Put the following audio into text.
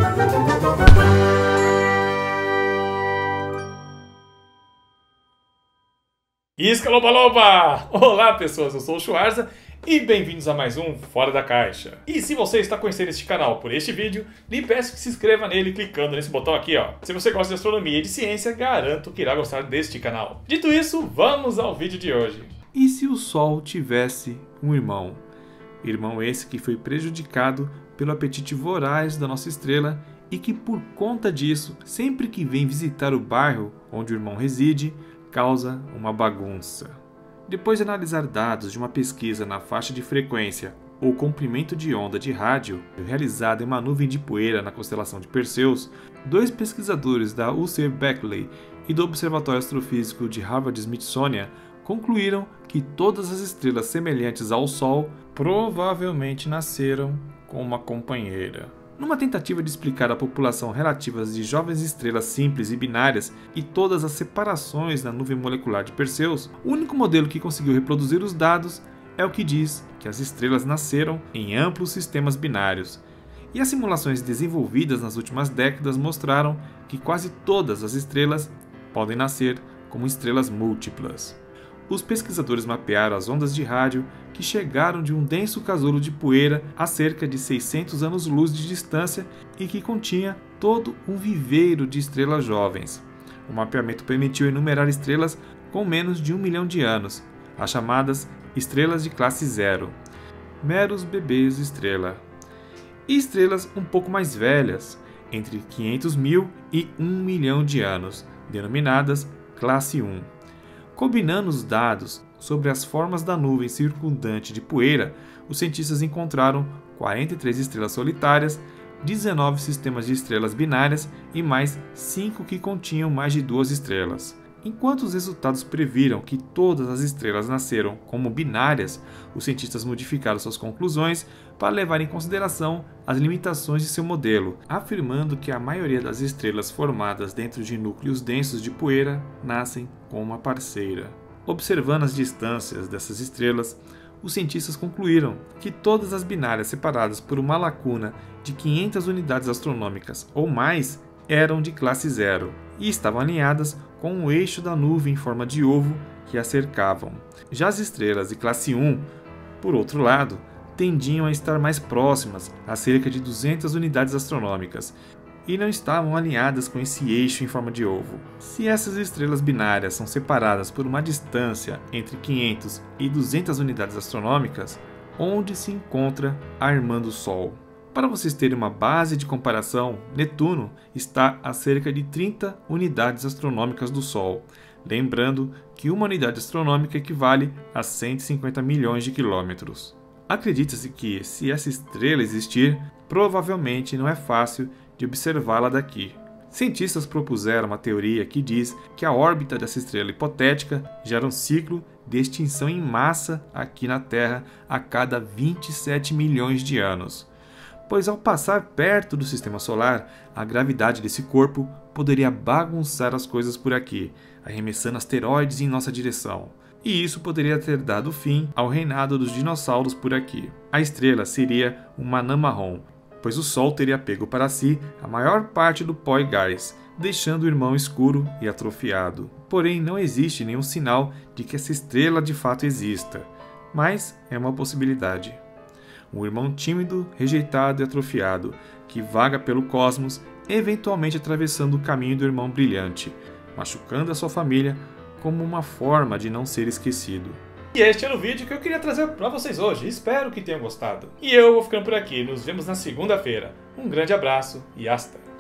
Isca Loba Loba! Olá pessoas, eu sou o Schwarza e bem-vindos a mais um Fora da Caixa. E se você está conhecendo este canal por este vídeo, lhe peço que se inscreva nele clicando nesse botão aqui, ó. Se você gosta de astronomia e de ciência, garanto que irá gostar deste canal. Dito isso, vamos ao vídeo de hoje. E se o Sol tivesse um irmão? Irmão esse que foi prejudicado pelo apetite voraz da nossa estrela e que por conta disso, sempre que vem visitar o bairro onde o irmão reside, causa uma bagunça. Depois de analisar dados de uma pesquisa na faixa de frequência ou comprimento de onda de rádio realizada em uma nuvem de poeira na constelação de Perseus, dois pesquisadores da UC Berkeley e do Observatório Astrofísico de Harvard-Smithsonian concluíram que todas as estrelas semelhantes ao Sol provavelmente nasceram com uma companheira. Numa tentativa de explicar a população relativa de jovens estrelas simples e binárias e todas as separações na nuvem molecular de Perseus, o único modelo que conseguiu reproduzir os dados é o que diz que as estrelas nasceram em amplos sistemas binários. E as simulações desenvolvidas nas últimas décadas mostraram que quase todas as estrelas podem nascer como estrelas múltiplas. Os pesquisadores mapearam as ondas de rádio que chegaram de um denso casulo de poeira a cerca de 600 anos-luz de distância e que continha todo um viveiro de estrelas jovens. O mapeamento permitiu enumerar estrelas com menos de 1 milhão de anos, as chamadas estrelas de classe zero, meros bebês estrela, e estrelas um pouco mais velhas, entre 500 mil e 1 milhão de anos, denominadas classe 1. Combinando os dados sobre as formas da nuvem circundante de poeira, os cientistas encontraram 43 estrelas solitárias, 19 sistemas de estrelas binárias e mais 5 que continham mais de 2 estrelas. Enquanto os resultados previram que todas as estrelas nasceram como binárias, os cientistas modificaram suas conclusões para levar em consideração as limitações de seu modelo, afirmando que a maioria das estrelas formadas dentro de núcleos densos de poeira nascem com uma parceira. Observando as distâncias dessas estrelas, os cientistas concluíram que todas as binárias separadas por uma lacuna de 500 unidades astronômicas ou mais eram de classe zero e estavam alinhadas com o eixo da nuvem em forma de ovo que a cercavam. Já as estrelas de classe 1, por outro lado, tendiam a estar mais próximas, a cerca de 200 unidades astronômicas, e não estavam alinhadas com esse eixo em forma de ovo. Se essas estrelas binárias são separadas por uma distância entre 500 e 200 unidades astronômicas, onde se encontra a irmã do Sol? Para vocês terem uma base de comparação, Netuno está a cerca de 30 unidades astronômicas do Sol, lembrando que uma unidade astronômica equivale a 150 milhões de quilômetros. Acredita-se que, se essa estrela existir, provavelmente não é fácil de observá-la daqui. Cientistas propuseram uma teoria que diz que a órbita dessa estrela hipotética gera um ciclo de extinção em massa aqui na Terra a cada 27 milhões de anos. Pois ao passar perto do sistema solar, a gravidade desse corpo poderia bagunçar as coisas por aqui, arremessando asteroides em nossa direção. E isso poderia ter dado fim ao reinado dos dinossauros por aqui. A estrela seria uma anã marrom, pois o Sol teria pego para si a maior parte do pó e gás, deixando o irmão escuro e atrofiado. Porém, não existe nenhum sinal de que essa estrela de fato exista, mas é uma possibilidade. Um irmão tímido, rejeitado e atrofiado, que vaga pelo cosmos, eventualmente atravessando o caminho do irmão brilhante, machucando a sua família como uma forma de não ser esquecido. E este era o vídeo que eu queria trazer para vocês hoje, espero que tenham gostado. E eu vou ficando por aqui, nos vemos na segunda-feira. Um grande abraço e hasta!